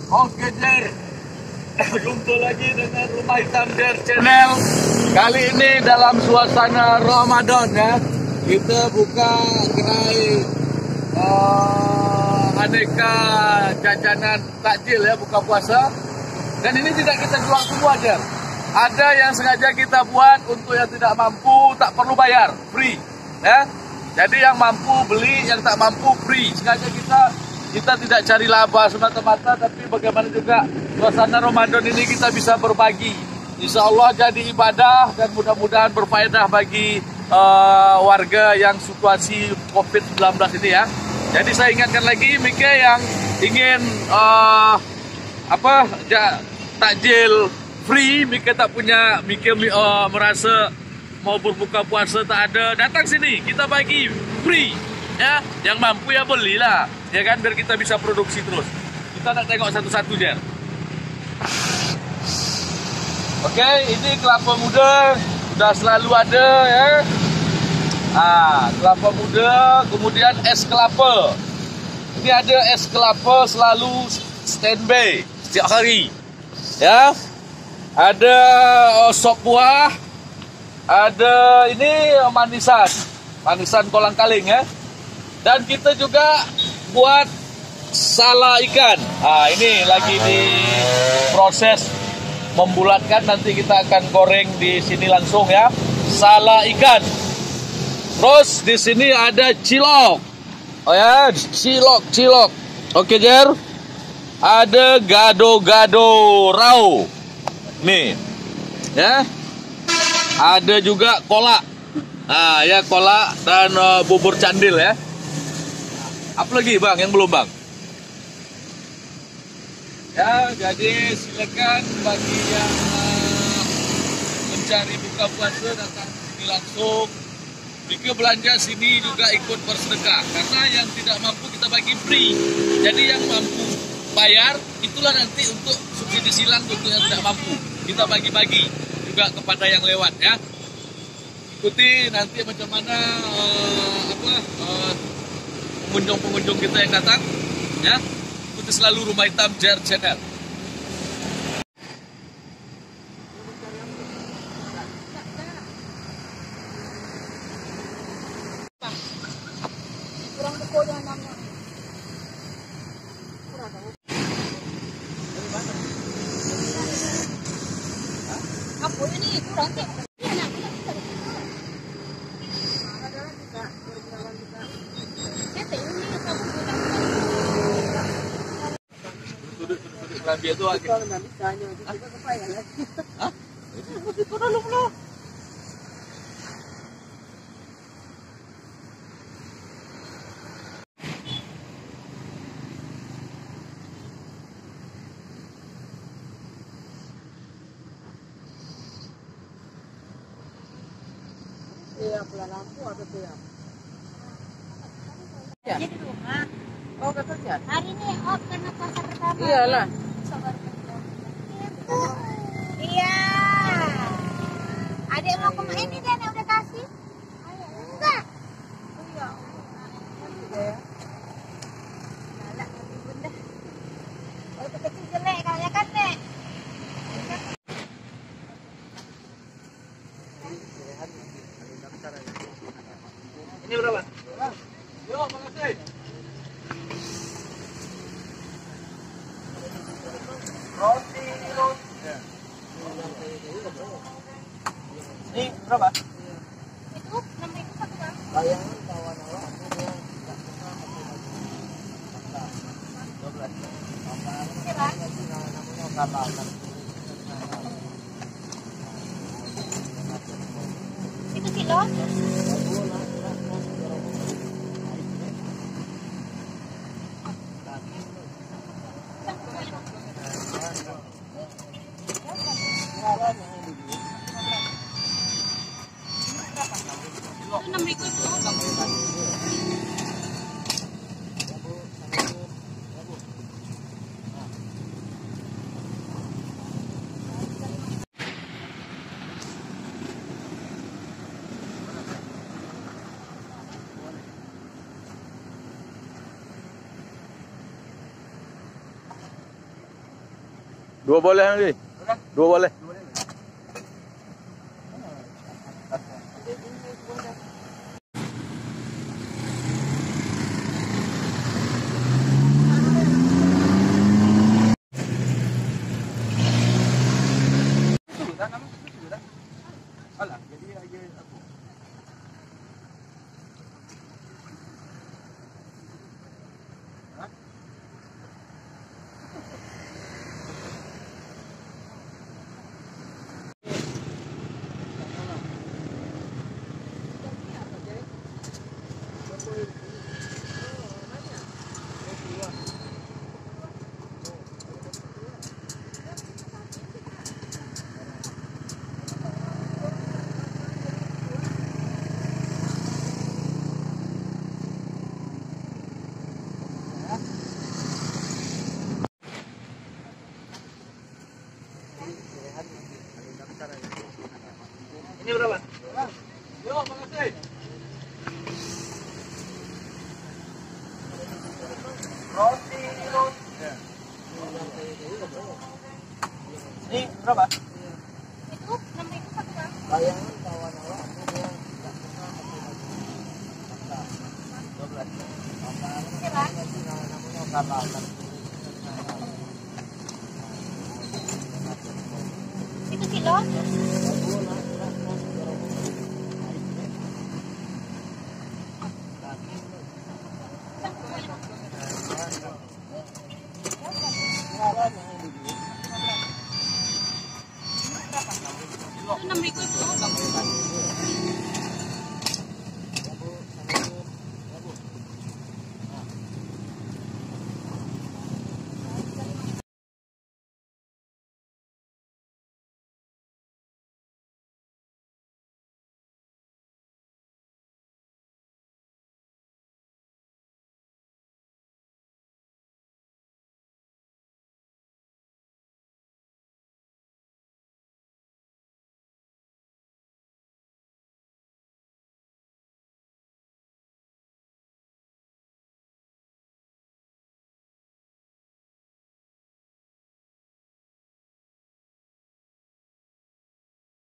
Oke Jer, jumpa lagi dengan Rumah Hitam Jer Channel. Kali ini dalam suasana Ramadan ya, kita buka gerai aneka jajanan takjil ya, buka puasa. Dan ini tidak kita jual semua Jer. Ada yang sengaja kita buat untuk yang tidak mampu, tak perlu bayar, free ya. Jadi yang mampu beli, yang tak mampu free. Sengaja kita tidak cari laba semata-mata, tapi bagaimana juga suasana Ramadan ini kita bisa berbagi. Insya Allah jadi ibadah dan mudah-mudahan berfaedah bagi warga yang situasi COVID-19 ini ya. Jadi saya ingatkan lagi, Mike yang ingin takjil free, Mike tak punya, Mike merasa mau berbuka puasa tak ada, datang sini kita bagi free ya. Yang mampu ya belilah ya kan, biar kita bisa produksi terus. Kita nak tengok satu-satu Jer. Oke, ini kelapa muda sudah selalu ada ya. Kelapa muda, kemudian es kelapa. Ini ada es kelapa selalu standby setiap hari ya. Ada sop buah, ada ini manisan kolang kaling ya. Dan kita juga buat sala ikan. Ini lagi di proses membulatkan, nanti kita akan goreng di sini langsung ya. Sala ikan. Terus di sini ada cilok. Oh ya, cilok. Oke Jer. Ada gado-gado raw. Nih. Ya. Ada juga kolak. Ya kolak dan bubur candil ya. Apa lagi Bang yang belum Bang? Ya, jadi silakan bagi yang mencari buka puasa datang sini langsung. Jika belanja sini juga ikut bersedekah, karena yang tidak mampu kita bagi free. Jadi yang mampu bayar itulah nanti untuk subsidi silang untuk yang tidak mampu. Kita bagi-bagi juga kepada yang lewat ya. Ikuti nanti macam mana pengunjung-pengunjung kita yang datang ya. Ikuti selalu Rumah Hitam Jer Channel. Kurang pokoknya namanya. Apa ini kurang kek? Dia tu agak. Hah? Itu dah lu. Iya, pulang lampu atau tidak? Ya. Di rumah. Oh, kerja. Hari ini off karena puasa pertama. Iyalah. Iya. Adik mau ke ini dia udah kasih? Enggak. Oh iya. Ya. Galak bunda. Kalau kecil jelek kalian kan, Nek? Ini berapa? Yo, makasih. Roti. Ini berapa? Itu 6.000 satu Bang. Bayangan kawan-kawan aku dia enggak pernah aku 12. Oke, Bang. Namanya kapal. Itu kilo. Itu 6.000 itu. Dua boleh lagi. Dua boleh. Alah, jadi aja aku. Ini berapa? Yo, makasih. Roti. Ini berapa? Itu 6.000 satu bang. Bayangan kawan awak aku dia tidak pernah Oke bang. namanya kapal. Itu kilo. Itu 6.000 itu.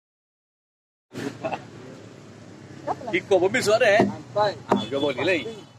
Iko mobil suara eh. Sampai. Ah, gak boleh lagi.